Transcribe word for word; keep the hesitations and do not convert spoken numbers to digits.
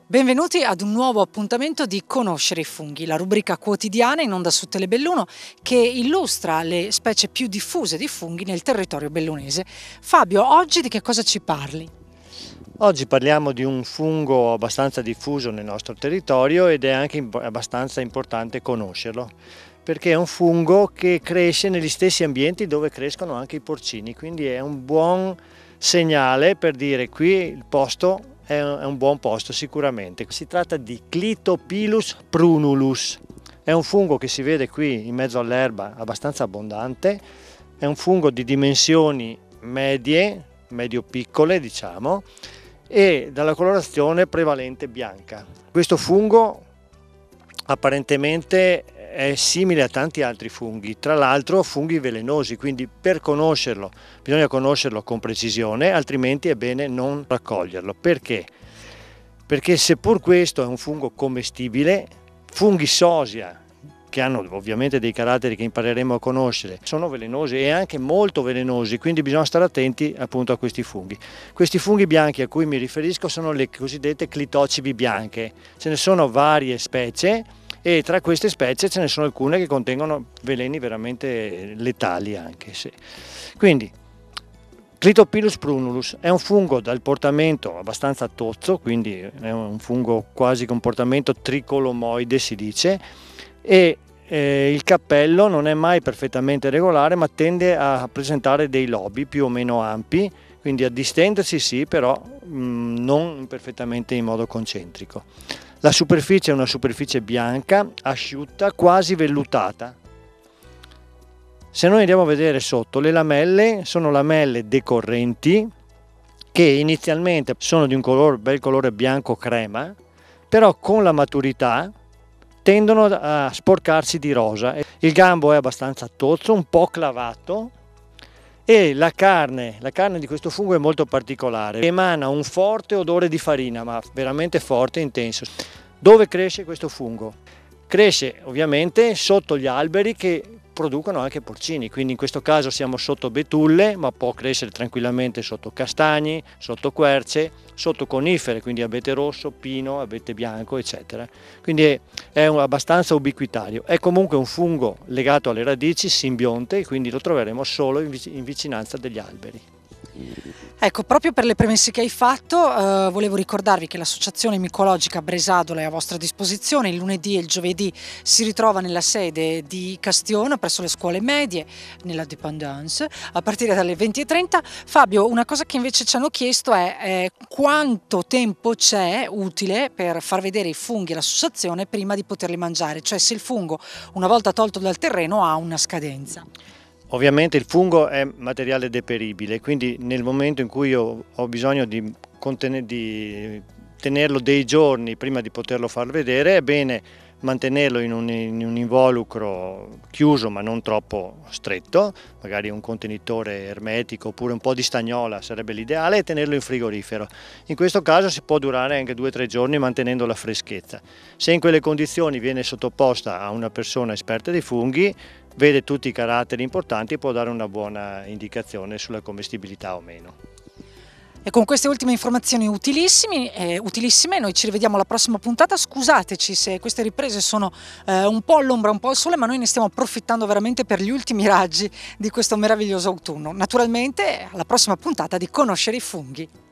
Benvenuti ad un nuovo appuntamento di Conoscere i funghi, la rubrica quotidiana in onda su Telebelluno che illustra le specie più diffuse di funghi nel territorio bellunese. Fabio, oggi di che cosa ci parli? Oggi parliamo di un fungo abbastanza diffuso nel nostro territorio ed è anche abbastanza importante conoscerlo, perché è un fungo che cresce negli stessi ambienti dove crescono anche i porcini, quindi è un buon segnale per dire qui il posto è un buon posto sicuramente. Si tratta di Clitopilus prunulus, è un fungo che si vede qui in mezzo all'erba abbastanza abbondante, è un fungo di dimensioni medie, medio-piccole diciamo, e dalla colorazione prevalente bianca. Questo fungo apparentemente è simile a tanti altri funghi, tra l'altro funghi velenosi, quindi per conoscerlo bisogna conoscerlo con precisione, altrimenti è bene non raccoglierlo. Perché? Perché seppur questo è un fungo commestibile, funghi sosia, che hanno ovviamente dei caratteri che impareremo a conoscere, sono velenosi e anche molto velenosi, quindi bisogna stare attenti appunto a questi funghi. Questi funghi bianchi a cui mi riferisco sono le cosiddette clitocibi bianche, ce ne sono varie specie e tra queste specie ce ne sono alcune che contengono veleni veramente letali anche. Sì. Quindi Clitopilus prunulus è un fungo dal portamento abbastanza tozzo, quindi è un fungo quasi con portamento tricolomoide si dice, e eh, il cappello non è mai perfettamente regolare ma tende a presentare dei lobi più o meno ampi, quindi a distendersi sì, però mh, non perfettamente in modo concentrico. La superficie è una superficie bianca, asciutta, quasi vellutata. Se noi andiamo a vedere sotto, le lamelle sono lamelle decorrenti che inizialmente sono di un color, bel colore bianco crema, però con la maturità tendono a sporcarsi di rosa. Il gambo è abbastanza tozzo, un po' clavato e la carne, la carne di questo fungo è molto particolare, emana un forte odore di farina, ma veramente forte e intenso. Dove cresce questo fungo? Cresce ovviamente sotto gli alberi che producono anche porcini, quindi in questo caso siamo sotto betulle, ma può crescere tranquillamente sotto castagni, sotto querce, sotto conifere, quindi abete rosso, pino, abete bianco, eccetera. Quindi è, è un, abbastanza ubiquitario. È comunque un fungo legato alle radici, simbionte, quindi lo troveremo solo in, vic- in vicinanza degli alberi. Ecco, proprio per le premesse che hai fatto, eh, volevo ricordarvi che l'associazione micologica Bresadola è a vostra disposizione. Il lunedì e il giovedì si ritrova nella sede di Castione presso le scuole medie, nella Dépendance, a partire dalle venti e trenta. Fabio, una cosa che invece ci hanno chiesto è eh, quanto tempo c'è utile per far vedere i funghi all'associazione prima di poterli mangiare, cioè se il fungo, una volta tolto dal terreno, ha una scadenza. Ovviamente il fungo è materiale deperibile, quindi nel momento in cui io ho bisogno di, di tenerlo dei giorni prima di poterlo far vedere, è bene mantenerlo in un, in un involucro chiuso ma non troppo stretto, magari un contenitore ermetico oppure un po' di stagnola sarebbe l'ideale, e tenerlo in frigorifero. In questo caso si può durare anche due o tre giorni mantenendo la freschezza. Se in quelle condizioni viene sottoposta a una persona esperta dei funghi, vede tutti i caratteri importanti e può dare una buona indicazione sulla commestibilità o meno. E con queste ultime informazioni utilissime, eh, utilissime, noi ci rivediamo alla prossima puntata. Scusateci se queste riprese sono eh, un po' all'ombra, un po' al sole, ma noi ne stiamo approfittando veramente per gli ultimi raggi di questo meraviglioso autunno. Naturalmente alla prossima puntata di Conoscere i funghi.